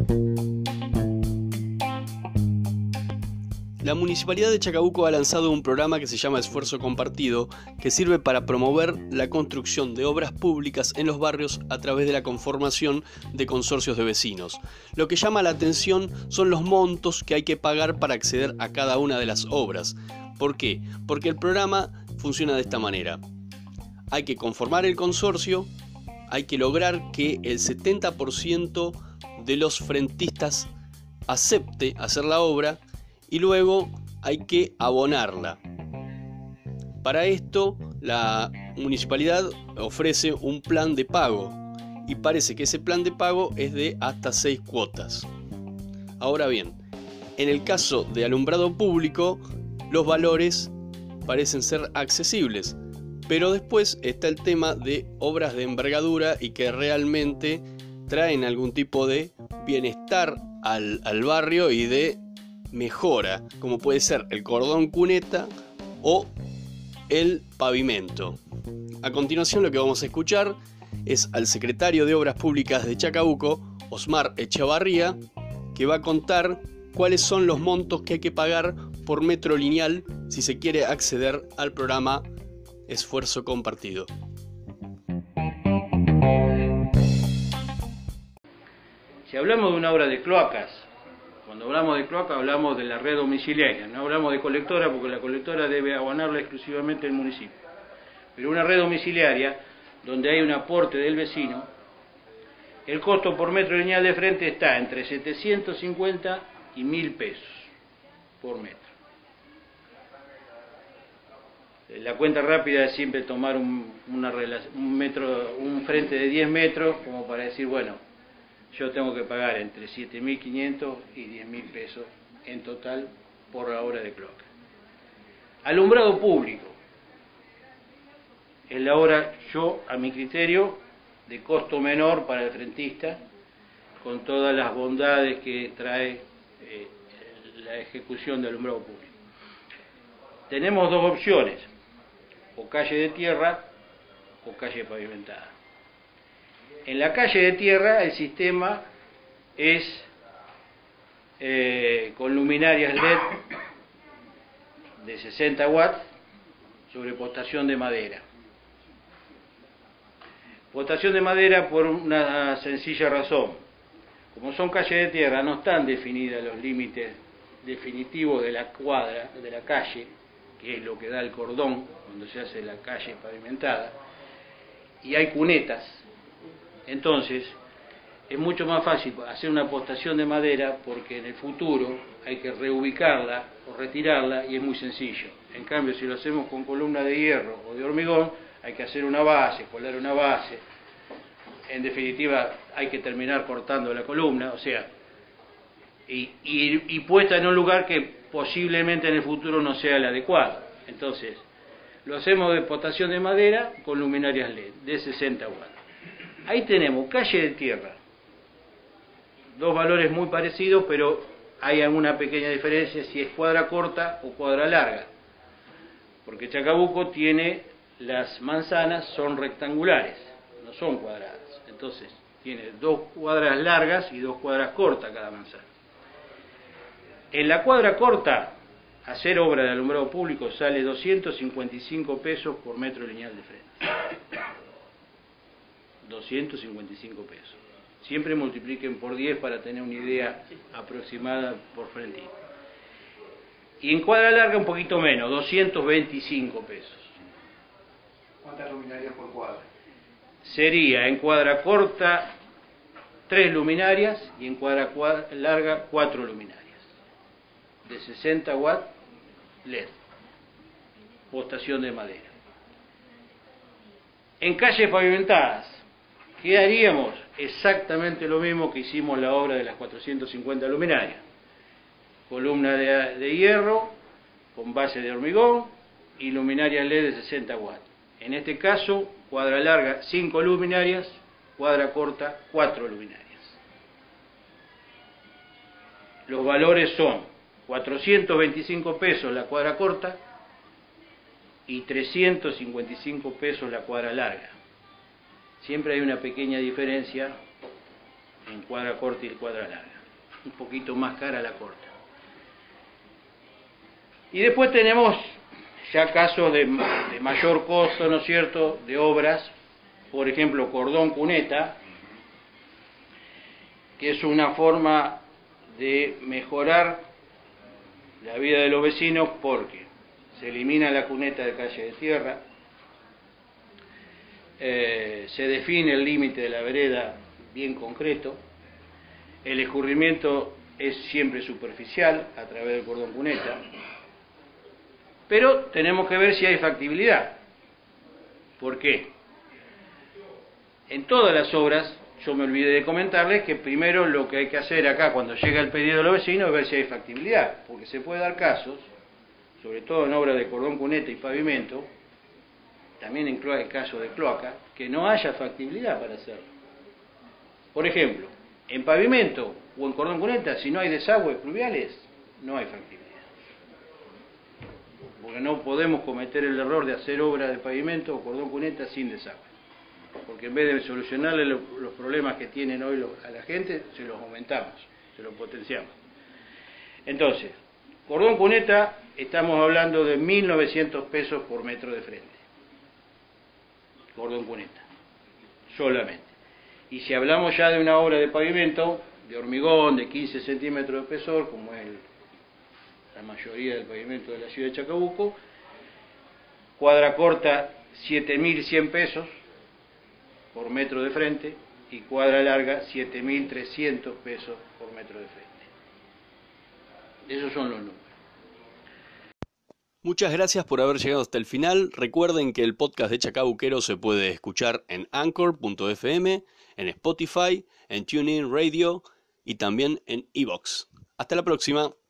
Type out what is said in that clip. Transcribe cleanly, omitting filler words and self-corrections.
La Municipalidad de Chacabuco ha lanzado un programa que se llama Esfuerzo Compartido, que sirve para promover la construcción de obras públicas en los barrios a través de la conformación de consorcios de vecinos. Lo que llama la atención son los montos que hay que pagar para acceder a cada una de las obras. ¿Por qué? Porque el programa funciona de esta manera. Hay que conformar el consorcio, hay que lograr que el 70% de los frentistas acepte hacer la obra y luego hay que abonarla. Para esto, la municipalidad ofrece un plan de pago y parece que ese plan de pago es de hasta 6 cuotas. Ahora bien, en el caso de alumbrado público, los valores parecen ser accesibles, pero después está el tema de obras de envergadura y que realmente traen algún tipo de bienestar al barrio y de mejora, como puede ser el cordón cuneta o el pavimento. A continuación, lo que vamos a escuchar es al secretario de Obras Públicas de Chacabuco, Osmar Echavarría, que va a contar cuáles son los montos que hay que pagar por metro lineal si se quiere acceder al programa Esfuerzo Compartido. Si hablamos de una obra de cloacas, cuando hablamos de cloaca hablamos de la red domiciliaria, no hablamos de colectora porque la colectora debe abonarla exclusivamente el municipio. Pero una red domiciliaria, donde hay un aporte del vecino, el costo por metro lineal de frente está entre 750 y 1.000 pesos por metro. La cuenta rápida es siempre tomar un frente de 10 metros como para decir, bueno, yo tengo que pagar entre 7.500 y 10.000 pesos en total por la obra de cloaca. Alumbrado público es la obra, yo a mi criterio, de costo menor para el frentista, con todas las bondades que trae la ejecución de alumbrado público. Tenemos dos opciones, o calle de tierra o calle pavimentada. En la calle de tierra el sistema es con luminarias LED de 60 watts sobre postación de madera. Postación de madera por una sencilla razón. Como son calles de tierra, no están definidos los límites definitivos de la cuadra, de la calle, que es lo que da el cordón cuando se hace la calle pavimentada, y hay cunetas. Entonces, es mucho más fácil hacer una postación de madera porque en el futuro hay que reubicarla o retirarla y es muy sencillo. En cambio, si lo hacemos con columna de hierro o de hormigón, hay que hacer una base, colar una base. En definitiva, hay que terminar cortando la columna, o sea, y puesta en un lugar que posiblemente en el futuro no sea el adecuado. Entonces, lo hacemos de postación de madera con luminarias LED de 60 watts. Ahí tenemos calle de tierra, dos valores muy parecidos, pero hay alguna pequeña diferencia si es cuadra corta o cuadra larga, porque Chacabuco tiene, las manzanas son rectangulares, no son cuadradas, entonces tiene 2 cuadras largas y 2 cuadras cortas cada manzana. En la cuadra corta, hacer obra de alumbrado público sale 255 pesos por metro lineal de frente. 255 pesos. Siempre multipliquen por 10 para tener una idea aproximada por frente. Y en cuadra larga un poquito menos, 225 pesos. ¿Cuántas luminarias por cuadra? Sería en cuadra corta 3 luminarias y en cuadra larga 4 luminarias. De 60 watts LED. Postación de madera. En calles pavimentadas, ¿qué haríamos? Exactamente lo mismo que hicimos la obra de las 450 luminarias. Columna de hierro con base de hormigón y luminarias LED de 60 watts. En este caso, cuadra larga 5 luminarias, cuadra corta 4 luminarias. Los valores son 425 pesos la cuadra corta y 355 pesos la cuadra larga. Siempre hay una pequeña diferencia en cuadra corta y cuadra larga. Un poquito más cara la corta. Y después tenemos ya casos de mayor costo, ¿no es cierto?, de obras, por ejemplo, cordón cuneta, que es una forma de mejorar la vida de los vecinos porque se elimina la cuneta de calle de tierra, se define el límite de la vereda bien concreto, el escurrimiento es siempre superficial a través del cordón cuneta, pero tenemos que ver si hay factibilidad. ¿Por qué? En todas las obras, yo me olvidé de comentarles que primero lo que hay que hacer acá cuando llega el pedido de los vecinos es ver si hay factibilidad, porque se puede dar casos, sobre todo en obras de cordón cuneta y pavimento, también en casos de cloaca, que no haya factibilidad para hacerlo. Por ejemplo, en pavimento o en cordón cuneta, si no hay desagües pluviales, no hay factibilidad. Porque no podemos cometer el error de hacer obra de pavimento o cordón cuneta sin desagüe. Porque en vez de solucionarle los problemas que tienen hoy a la gente, se los aumentamos, se los potenciamos. Entonces, cordón cuneta, estamos hablando de 1.900 pesos por metro de frente. Cordón cuneta, solamente. Y si hablamos ya de una obra de pavimento, de hormigón, de 15 centímetros de espesor, como es la mayoría del pavimento de la ciudad de Chacabuco, cuadra corta 7.100 pesos por metro de frente y cuadra larga 7.300 pesos por metro de frente. Esos son los números. Muchas gracias por haber llegado hasta el final. Recuerden que el podcast de Chacabuquero se puede escuchar en Anchor.fm, en Spotify, en TuneIn Radio y también en iVoox. Hasta la próxima.